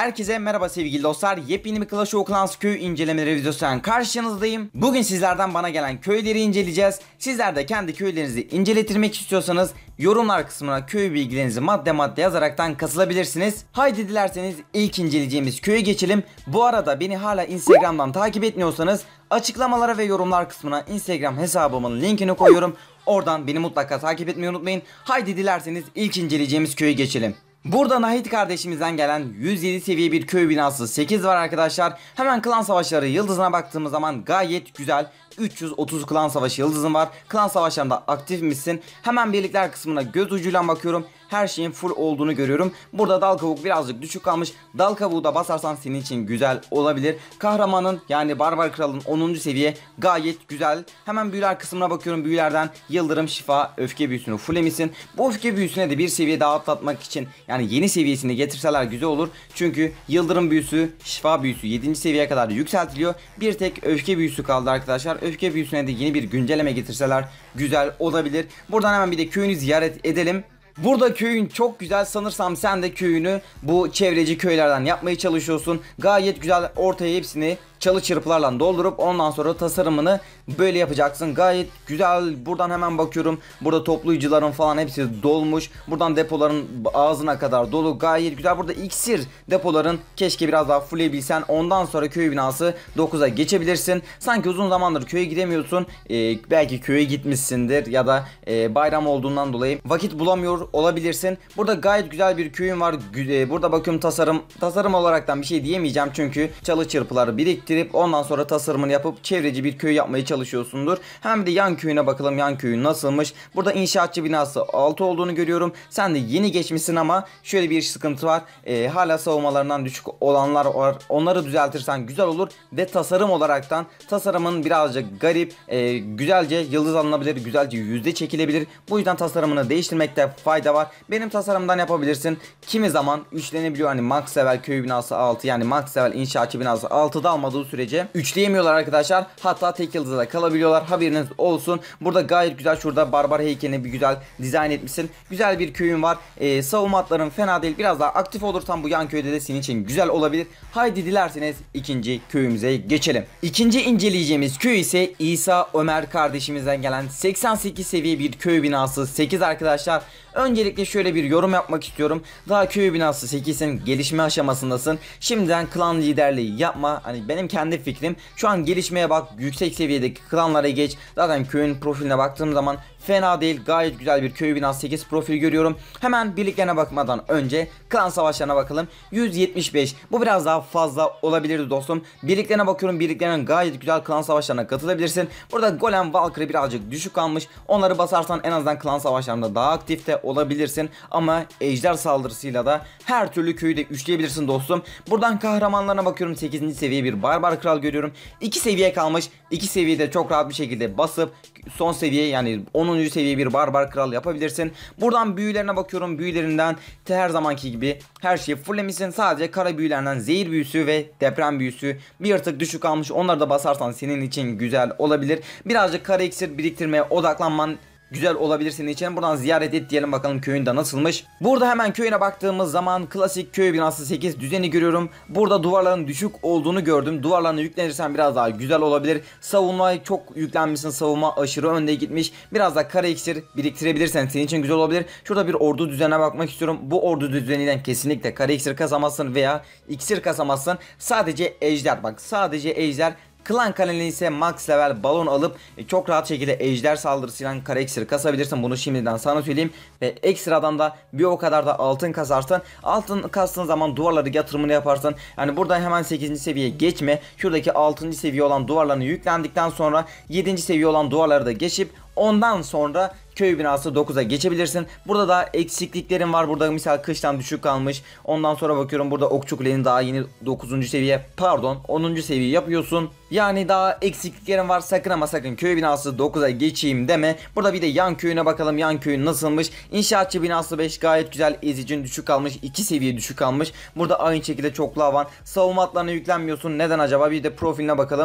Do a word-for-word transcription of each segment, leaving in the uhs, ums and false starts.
Herkese merhaba sevgili dostlar. Yepyeni bir Clash of Clans köy incelemeleri videosundan karşınızdayım. Bugün sizlerden bana gelen köyleri inceleyeceğiz. Sizler de kendi köylerinizi inceletirmek istiyorsanız yorumlar kısmına köy bilgilerinizi madde madde yazaraktan katılabilirsiniz. Haydi dilerseniz ilk inceleyeceğimiz köye geçelim. Bu arada beni hala Instagram'dan takip etmiyorsanız açıklamalara ve yorumlar kısmına Instagram hesabımın linkini koyuyorum. Oradan beni mutlaka takip etmeyi unutmayın. Haydi dilerseniz ilk inceleyeceğimiz köye geçelim. Burada Nahit kardeşimizden gelen yüz yedi seviye bir köy binası sekiz var arkadaşlar. Hemen klan savaşları yıldızına baktığımız zaman gayet güzel. üç yüz otuz klan savaşı yıldızın var. Klan savaşlarında aktif misin? Hemen birlikler kısmına göz ucuyla bakıyorum. Her şeyin full olduğunu görüyorum. Burada dal kavuk birazcık düşük kalmış. Dal kavuğu da basarsan senin için güzel olabilir. Kahramanın yani Barbar Kral'ın onuncu seviye gayet güzel. Hemen büyüler kısmına bakıyorum. Büyülerden yıldırım, şifa, öfke büyüsünü fullemişsin. Bu öfke büyüsüne de bir seviye daha atlatmak için yani yeni seviyesini getirseler güzel olur. Çünkü yıldırım büyüsü, şifa büyüsü yedinci seviyeye kadar yükseltiliyor. Bir tek öfke büyüsü kaldı arkadaşlar. Öfke büyüsüne de yeni bir güncelleme getirseler güzel olabilir. Buradan hemen bir de köyünü ziyaret edelim. Burada köyün çok güzel, sanırsam sen de köyünü bu çevreci köylerden yapmaya çalışıyorsun. Gayet güzel, ortaya hepsini çalı çırpılarla doldurup ondan sonra tasarımını böyle yapacaksın. Gayet güzel. Buradan hemen bakıyorum. Burada toplayıcıların falan hepsi dolmuş. Buradan depoların ağzına kadar dolu. Gayet güzel. Burada iksir depoların keşke biraz daha fulleyebilsen. Ondan sonra köy binası dokuza geçebilirsin. Sanki uzun zamandır köye gidemiyorsun. Ee, belki köye gitmişsindir ya da e, bayram olduğundan dolayı vakit bulamıyor olabilirsin. Burada gayet güzel bir köyün var. Burada bakıyorum tasarım. Tasarım olaraktan bir şey diyemeyeceğim çünkü çalı çırpıları birikti. Ondan sonra tasarımını yapıp çevreci bir köy yapmaya çalışıyorsundur. Hemen bir de yan köyüne bakalım, yan köyün nasılmış. Burada inşaatçı binası altı olduğunu görüyorum. Sen de yeni geçmişsin ama şöyle bir sıkıntı var. Ee, hala savunmalarından düşük olanlar var. Onları düzeltirsen güzel olur. Ve tasarım olaraktan tasarımın birazcık garip. E, güzelce yıldız alınabilir. Güzelce yüzde çekilebilir. Bu yüzden tasarımını değiştirmekte fayda var. Benim tasarımdan yapabilirsin. Kimi zaman üçlenebiliyor. Hani max level köy binası altı yani max level inşaatçı binası altıda almadığı sürece üçleyemiyorlar arkadaşlar. Hatta tek yıldızda da kalabiliyorlar. Haberiniz olsun. Burada gayet güzel, şurada barbar heykelini bir güzel dizayn etmişsin. Güzel bir köyün var. Ee, savunma hatların fena değil. Biraz daha aktif olursan bu yan köyde de senin için güzel olabilir. Haydi dilerseniz ikinci köyümüze geçelim. İkinci inceleyeceğimiz köy ise İsa Ömer kardeşimizden gelen seksen sekiz seviye bir köy binası sekiz arkadaşlar. Öncelikle şöyle bir yorum yapmak istiyorum. Daha köy binası sekizin gelişme aşamasındasın. Şimdiden klan liderliği yapma. Hani benim kendi fikrim. Şu an gelişmeye bak. Yüksek seviyedeki klanlara geç. Zaten köyün profiline baktığım zaman fena değil. Gayet güzel bir köy binası sekiz profili görüyorum. Hemen birliklerine bakmadan önce klan savaşlarına bakalım. yüz yetmiş beş. Bu biraz daha fazla olabilirdi dostum. Birliklerine bakıyorum. Birliklerinin gayet güzel klan savaşlarına katılabilirsin. Burada Golem Valkyrie birazcık düşük kalmış. Onları basarsan en azından klan savaşlarında daha aktif de olabilirsin. Ama ejder saldırısıyla da her türlü köyü de üçleyebilirsin dostum. Buradan kahramanlarına bakıyorum. sekizinci seviye bir Barbar Kral görüyorum. iki seviye kalmış. iki seviyede çok rahat bir şekilde basıp son seviye yani onuncu seviye bir Barbar Kral yapabilirsin. Buradan büyülerine bakıyorum. Büyülerinden her zamanki gibi her şeyi fulllemişsin. Sadece kara büyülerinden zehir büyüsü ve deprem büyüsü bir tık düşük kalmış. Onları da basarsan senin için güzel olabilir. Birazcık kara iksir biriktirmeye odaklanman güzel olabilir senin için. Buradan ziyaret et diyelim, bakalım köyünde nasılmış. Burada hemen köyüne baktığımız zaman klasik köy binası sekiz düzeni görüyorum. Burada duvarların düşük olduğunu gördüm. Duvarlarını yüklenirsen biraz daha güzel olabilir. Savunma çok yüklenmişsin. Savunma aşırı önde gitmiş. Biraz da kara iksir biriktirebilirsen senin için güzel olabilir. Şurada bir ordu düzenine bakmak istiyorum. Bu ordu düzeninden kesinlikle kara iksir kasamazsın veya iksir kasamazsın. Sadece ejder, bak sadece ejder. Klan kanalına ise max level balon alıp e, çok rahat şekilde ejder saldırısıyla kara iksir kasabilirsin. Bunu şimdiden sana söyleyeyim. Ve ekstradan da bir o kadar da altın kasarsın. Altın kastığın zaman duvarları yatırımını yaparsın. Yani burada hemen sekizinci seviyeye geçme. Şuradaki altıncı seviye olan duvarlarını yüklendikten sonra yedinci seviye olan duvarları da geçip ondan sonra köy binası dokuza geçebilirsin. Burada da eksikliklerin var. Burada misal kıştan düşük kalmış. Ondan sonra bakıyorum burada okçu kulenin daha yeni dokuzuncu seviye pardon onuncu seviye yapıyorsun. Yani daha eksikliklerin var. Sakın ama sakın köy binası dokuza geçeyim deme. Burada bir de yan köyüne bakalım. Yan köyün nasılmış? İnşaatçı binası beş gayet güzel. Ezicin düşük kalmış. iki seviye düşük kalmış. Burada aynı şekilde çoklu havan. Savunma hatlarına yüklenmiyorsun. Neden acaba? Bir de profiline bakalım.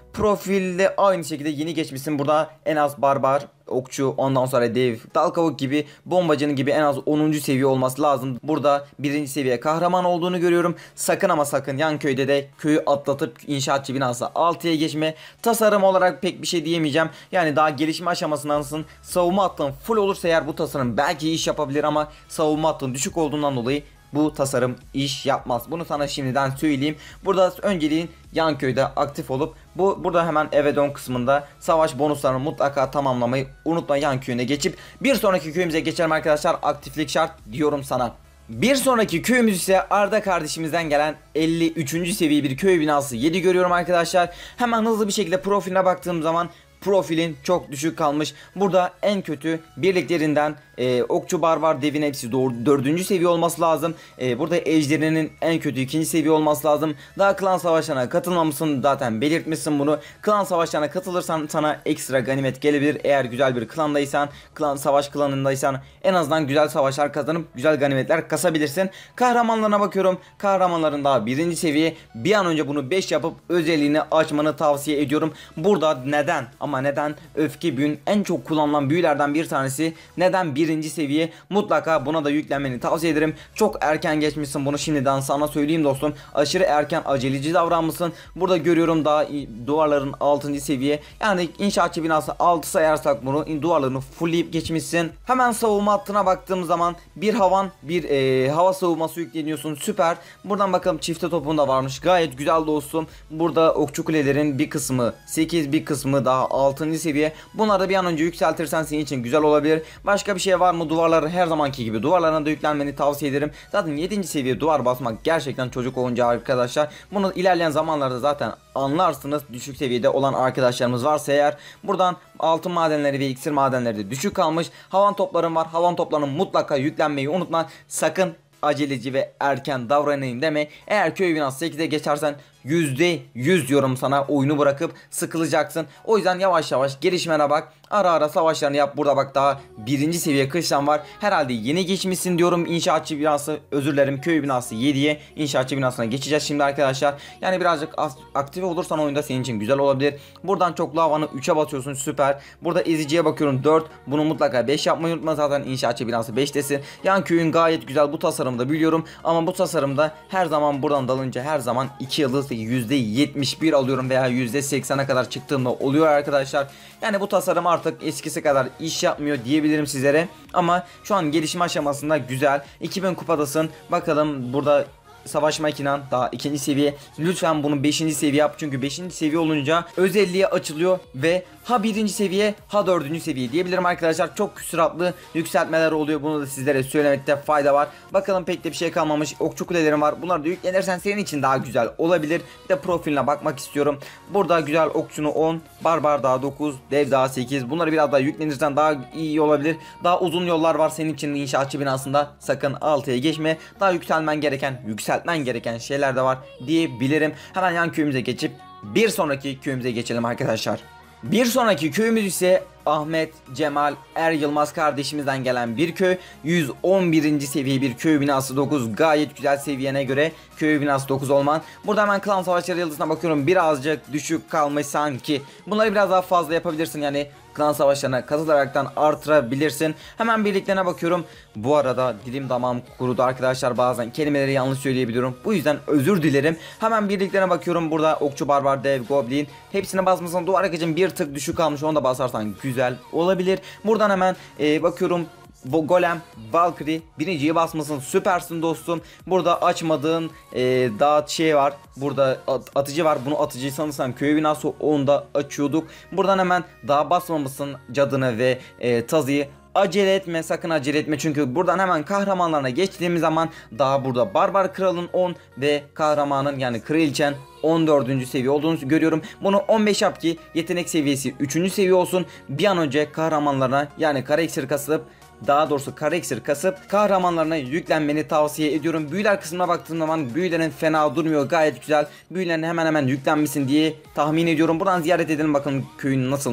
Profilde aynı şekilde yeni geçmişsin. Burada en az barbar, okçu, ondan sonra dev, dal kavuk gibi, bombacının gibi en az onuncu seviye olması lazım. Burada birinci seviye kahraman olduğunu görüyorum. Sakın ama sakın yan köyde de köyü atlatıp inşaatçı binası altıya geçme. Tasarım olarak pek bir şey diyemeyeceğim. Yani daha gelişme aşamasındasın. Savunma hattın full olursa eğer bu tasarım belki iş yapabilir ama savunma hattın düşük olduğundan dolayı bu tasarım iş yapmaz. Bunu sana şimdiden söyleyeyim. Burada önceliğin yan köyde aktif olup bu burada hemen eve dön kısmında savaş bonuslarını mutlaka tamamlamayı unutma, yan köyüne geçip bir sonraki köyümüze geçelim arkadaşlar. Aktiflik şart diyorum sana. Bir sonraki köyümüz ise Arda kardeşimizden gelen elli üçüncü seviye bir köy binası yedi görüyorum arkadaşlar. Hemen hızlı bir şekilde profiline baktığım zaman profilin çok düşük kalmış. Burada en kötü birliklerinden e, okçu, barbar, devin hepsi dördüncü seviye olması lazım. E, burada ejderinin en kötü ikinci seviye olması lazım. Daha klan savaşlarına katılmamışsın, zaten belirtmişsin bunu. Klan savaşlarına katılırsan sana ekstra ganimet gelebilir. Eğer güzel bir klandaysan, klan savaş klanındaysan en azından güzel savaşlar kazanıp güzel ganimetler kasabilirsin. Kahramanlarına bakıyorum. Kahramanların daha birinci seviye. Bir an önce bunu beş yapıp özelliğini açmanı tavsiye ediyorum. Burada neden? Ama neden? Öfke büyün en çok kullanılan büyülerden bir tanesi. Neden birinci seviye? Mutlaka buna da yüklenmeni tavsiye ederim. Çok erken geçmişsin, bunu şimdiden sana söyleyeyim dostum. Aşırı erken aceleci davranmışsın. Burada görüyorum daha duvarların altıncı seviye. Yani inşaatçı binası altı sayarsak bunu, duvarlarını fullleyip geçmişsin. Hemen savunma hattına baktığım zaman bir havan bir e, hava savunması yükleniyorsun. Süper. Buradan bakalım çifte topunda varmış. Gayet güzel dostum. Burada okçu kulelerin bir kısmı sekiz, bir kısmı daha altıncı seviye. Bunları da bir an önce yükseltirsen senin için güzel olabilir. Başka bir şey var mı? Duvarları her zamanki gibi duvarlarına da yüklenmeni tavsiye ederim. Zaten yedinci seviye duvar basmak gerçekten çocuk oyuncağı arkadaşlar. Bunu ilerleyen zamanlarda zaten anlarsınız. Düşük seviyede olan arkadaşlarımız varsa eğer. Buradan altın madenleri ve iksir madenleri de düşük kalmış. Havan toplarım var. Havan toplarının mutlaka yüklenmeyi unutma. Sakın aceleci ve erken davranayım deme. Eğer köy binası sekize geçersen yüzde yüz diyorum sana, oyunu bırakıp sıkılacaksın. O yüzden yavaş yavaş gelişmene bak. Ara ara savaşlarını yap. Burada bak daha birinci seviye kışlan var. Herhalde yeni geçmişsin diyorum. İnşaatçı binası, özür dilerim, köy binası yediye inşaatçı binasına geçeceğiz şimdi arkadaşlar. Yani birazcık aktif olursan oyunda senin için güzel olabilir. Buradan çoklu havanı üçe basıyorsun, süper. Burada eziciye bakıyorum dört. Bunu mutlaka beş yapmayı unutma, zaten inşaatçı binası beştesin. Yan köyün gayet güzel, bu tasarımda biliyorum. Ama bu tasarımda her zaman buradan dalınca her zaman iki yıldız yüzde yetmiş bir alıyorum veya yüzde seksene kadar çıktığımda oluyor arkadaşlar. Yani bu tasarım artık eskisi kadar iş yapmıyor diyebilirim sizlere. Ama şu an gelişme aşamasında güzel. iki bin kupadasın. Bakalım burada savaş makinan daha ikinci seviye. Lütfen bunu beşinci seviye yap. Çünkü beşinci seviye olunca özelliği açılıyor ve ha birinci seviye ha dördüncü seviye diyebilirim arkadaşlar. Çok küsuratlı yükseltmeler oluyor. Bunu da sizlere söylemekte fayda var. Bakalım pek de bir şey kalmamış. Okçu kulelerim var. Bunları da yüklenirsen senin için daha güzel olabilir. Bir de profiline bakmak istiyorum. Burada güzel okçunu on, barbar daha dokuz, dev daha sekiz. Bunları biraz daha yüklenirsen daha iyi olabilir. Daha uzun yollar var senin için inşaatçı binasında. Sakın altıya geçme. Daha yükselmen gereken, yükseltmen gereken şeyler de var diyebilirim. Hemen yan köyümüze geçip bir sonraki köyümüze geçelim arkadaşlar. Bir sonraki köyümüz ise Ahmet Cemal Er Yılmaz kardeşimizden gelen bir köy. yüz on birinci seviye bir köy binası dokuz. Gayet güzel seviyene göre köy binası dokuz olman. Burada hemen klan savaşları yıldızına bakıyorum. Birazcık düşük kalmış sanki. Bunları biraz daha fazla yapabilirsin. Yani klan savaşlarına katılaraktan artırabilirsin. Hemen birliklerine bakıyorum. Bu arada dilim damağım kurudu arkadaşlar. Bazen kelimeleri yanlış söyleyebiliyorum. Bu yüzden özür dilerim. Hemen birliklerine bakıyorum. Burada okçu, barbar, dev, goblin. Hepsine basmasan duvar akıcın bir tık düşük kalmış. Onu da basarsan güzel olabilir. Buradan hemen e, bakıyorum. Golem, Valkyrie birinciyi basmasın, süpersin dostum. Burada açmadığın e, daha şey var. Burada at atıcı var. Bunu atıcıyı sanırsam köy binası onu da açıyorduk. Buradan hemen daha basmamışsın cadını ve e, tazıyı. Acele etme, sakın acele etme, çünkü buradan hemen kahramanlarına geçtiğimiz zaman daha burada barbar kralın on ve kahramanın yani kraliçen on dördüncü seviye olduğunu görüyorum. Bunu on beş yap ki yetenek seviyesi üçüncü seviye olsun. Bir an önce kahramanlarına yani kara iksir kasıp, daha doğrusu kara iksir kasıp kahramanlarına yüklenmeni tavsiye ediyorum. Büyüler kısmına baktığım zaman büyülerin fena durmuyor, gayet güzel. Büyülerin hemen hemen yüklenmişsin diye tahmin ediyorum. Buradan ziyaret edelim bakalım köyün nasılmış.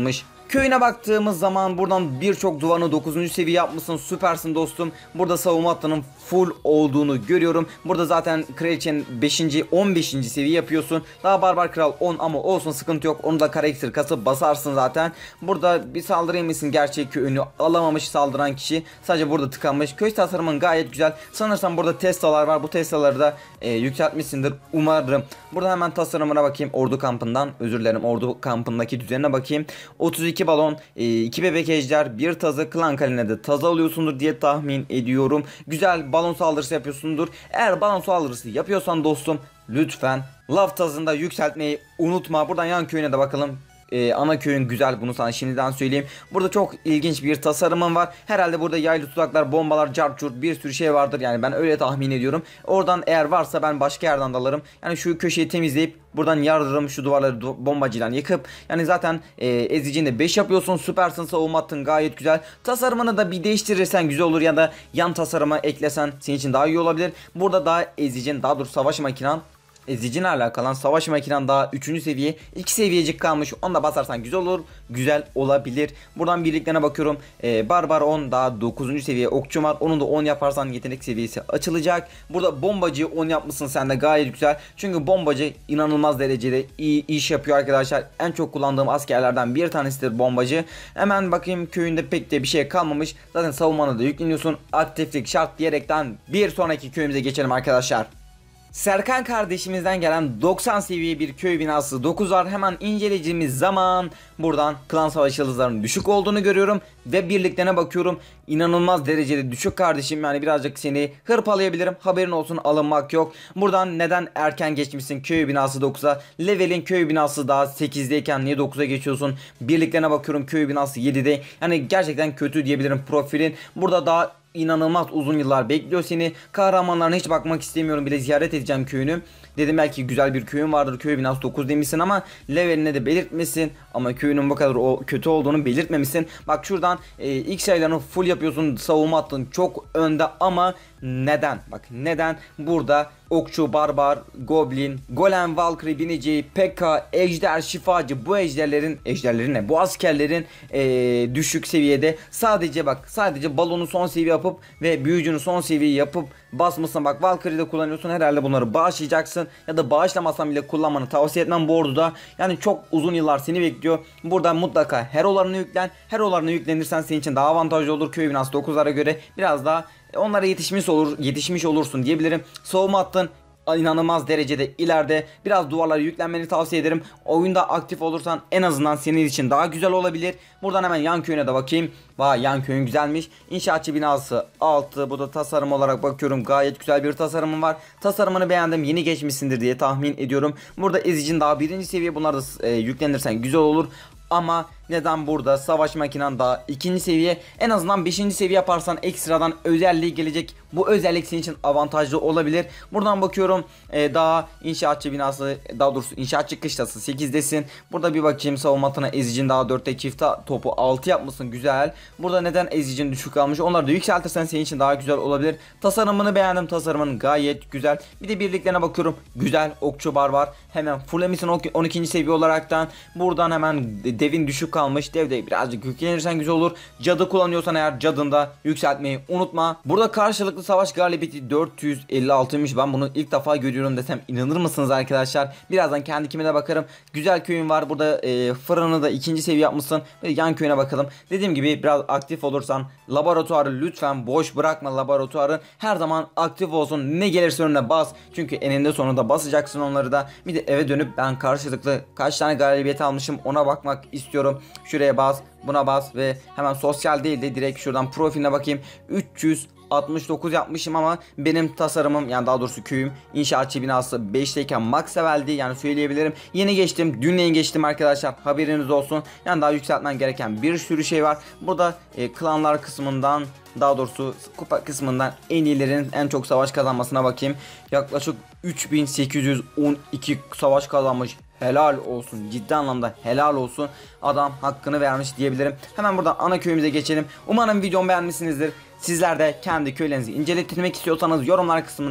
Köyüne baktığımız zaman buradan birçok duvarını dokuzuncu seviye yapmışsın, süpersin dostum. Burada savunma hattının full olduğunu görüyorum. Burada zaten kraliçenin beşinci on beşinci seviye yapıyorsun. Daha barbar kral on ama olsun, sıkıntı yok. Onu da karakter kasıp basarsın zaten. Burada bir saldırı yemişsin, gerçek köyünü alamamış saldıran kişi. Sadece burada tıkanmış. Köy tasarımın gayet güzel. Sanırsam burada Tesla'lar var. Bu Tesla'ları da e, yükseltmişsindir umarım. Burada hemen tasarımına bakayım. Ordu kampından özür dilerim. Ordu kampındaki düzenine bakayım. otuz iki balon, iki bebek ejder, bir tazı, klan kaline de tazı alıyorsundur diye tahmin ediyorum. Güzel balon saldırısı yapıyorsundur. Eğer balon saldırısı yapıyorsan dostum lütfen laf tazında yükseltmeyi unutma. Buradan yan köyüne de bakalım. Ee, ana köyün güzel, bunu sana şimdiden söyleyeyim. Burada çok ilginç bir tasarımım var. Herhalde burada yaylı tuzaklar, bombalar, carçurt bir sürü şey vardır. Yani ben öyle tahmin ediyorum. Oradan eğer varsa ben başka yerden de alırım. Yani şu köşeyi temizleyip buradan yardırım, şu duvarları bombacıdan yıkıp. Yani zaten e, ezicinde beş yapıyorsun. Süpersin, savunma hattın gayet güzel. Tasarımını da bir değiştirirsen güzel olur. Ya da yan tasarıma eklesen senin için daha iyi olabilir. Burada daha ezicin, daha doğrusu savaş makinan, Ezicinle alakalı savaş makinen daha üçüncü seviye, iki seviyecik kalmış. Onu da basarsan güzel olur, güzel olabilir. Buradan birliklerine bakıyorum. Ee, Barbar on daha dokuzuncu seviye okçum var. Onun da on yaparsan yetenek seviyesi açılacak. Burada bombacıyı on yapmışsın sen de, gayet güzel. Çünkü bombacı inanılmaz derecede iyi iş yapıyor arkadaşlar. En çok kullandığım askerlerden bir tanesidir bombacı. Hemen bakayım, köyünde pek de bir şey kalmamış. Zaten savunmanı da yükleniyorsun. Aktiflik şart diyerekten bir sonraki köyümüze geçelim arkadaşlar. Serkan kardeşimizden gelen doksan seviye bir köy binası dokuz var. Hemen inceleyeceğimiz zaman buradan klan savaş yıldızlarının düşük olduğunu görüyorum ve birliklerine bakıyorum. İnanılmaz derecede düşük kardeşim, yani birazcık seni hırpalayabilirim, haberin olsun, alınmak yok. Buradan neden erken geçmişsin köy binası dokuza? Levelin köy binası daha sekizdeyken niye dokuza geçiyorsun? Birliklerine bakıyorum, köy binası yedide. Yani gerçekten kötü diyebilirim profilin. Burada daha inanılmaz uzun yıllar bekliyor seni. Kahramanlarına hiç bakmak istemiyorum bile, ziyaret edeceğim köyünü. Dedim belki güzel bir köyün vardır, köy binası dokuz demişsin ama leveline de belirtmesin. Ama köyünün bu kadar o kötü olduğunu belirtmemişsin. Bak şuradan e, ilk sayılarını full yapıyorsun, savunma hattın çok önde ama neden? Bak neden? Burada okçu, barbar, goblin, golem, valkyrie, binici, P K, ejder, şifacı, bu ejderlerin, ejderlerin ne? Bu askerlerin ee, düşük seviyede. Sadece bak, sadece balonu son seviye yapıp ve büyücünü son seviye yapıp basmışsın. Bak Valkyrie'de kullanıyorsun, herhalde bunları bağışlayacaksın ya da bağışlamasan bile kullanmanı tavsiye etmem bu orduda. Yani çok uzun yıllar seni bekliyor. Burada mutlaka herolarını yüklen. Herolarını yüklenirsen senin için daha avantajlı olur. Köy binası dokuzlara göre biraz daha onlara yetişmiş olur, yetişmiş olursun diyebilirim. Savunma hattın inanılmaz derecede ileride. Biraz duvarlara yüklenmeni tavsiye ederim. Oyunda aktif olursan en azından senin için daha güzel olabilir. Buradan hemen yan köyüne de bakayım. Vay, yan köyün güzelmiş. İnşaatçı binası altı. Bu da tasarım olarak bakıyorum, gayet güzel bir tasarımım var. Tasarımını beğendim. Yeni geçmişsindir diye tahmin ediyorum. Burada ezicin daha birinci seviye. Bunlar da e, yüklenirsen güzel olur. Ama neden burada savaş makinen daha ikinci seviye, en azından beşinci seviye yaparsan ekstradan özelliği gelecek. Bu özellik senin için avantajlı olabilir. Buradan bakıyorum e, daha inşaatçı binası, daha doğrusu inşaatçı kışlası sekizdesin. Burada bir bakayım, savunma hattına ezicin daha dörtte, çift topu altı yapmışsın, güzel. Burada neden ezicin düşük kalmış, onları da yükseltirsen senin için daha güzel olabilir. Tasarımını beğendim, tasarımın gayet güzel. Bir de birliklerine bakıyorum, güzel okçu barbar. Hemen fullemişsin on ikinci seviye olaraktan. Buradan hemen devin düşük kalmış, devde birazcık yüklenirsen güzel olur. Cadı kullanıyorsan eğer cadında yükseltmeyi unutma. Burada karşılıklı savaş galibiyeti dört yüz elli altıymış. Ben bunu ilk defa görüyorum desem inanır mısınız arkadaşlar? Birazdan kendi kimine bakarım. Güzel köyün var burada, e, fırını da ikinci seviye yapmışsın. Ve yan köyüne bakalım. Dediğim gibi biraz aktif olursan laboratuvarı lütfen boş bırakma, laboratuvarı her zaman aktif olsun. Ne gelirse önüne bas. Çünkü eninde sonunda basacaksın onları da. Bir de eve dönüp ben karşılıklı kaç tane galibiyet almışım ona bakmak istiyorum. Şuraya bas, buna bas ve hemen sosyal değil de direkt şuradan profiline bakayım. üç yüz altmış dokuz yapmışım ama benim tasarımım, yani daha doğrusu köyüm inşaatçı binası beşteyken max leveldi, yani söyleyebilirim. Yeni geçtim, dün yeni geçtim arkadaşlar, haberiniz olsun. Yani daha yükseltmen gereken bir sürü şey var. Burada e, klanlar kısmından, daha doğrusu kupa kısmından en iyilerin en çok savaş kazanmasına bakayım. Yaklaşık üç bin sekiz yüz on iki savaş kazanmış. Helal olsun, ciddi anlamda helal olsun, adam hakkını vermiş diyebilirim. Hemen buradan ana köyümüze geçelim. Umarım videomu beğenmişsinizdir. Sizler de kendi köylerinizi inceletilmek istiyorsanız yorumlar kısmına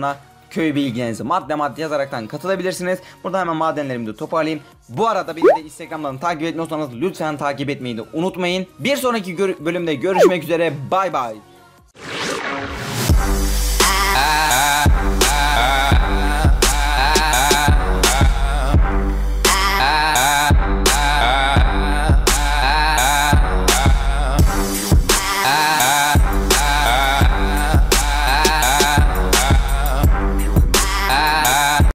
köy bilgilerinizi madde madde yazaraktan katılabilirsiniz. Burada hemen madenlerimi de toparlayayım. Bu arada beni de Instagram'dan takip etmiyorsanız lütfen takip etmeyi de unutmayın. Bir sonraki gör bölümde görüşmek üzere. Bay bay.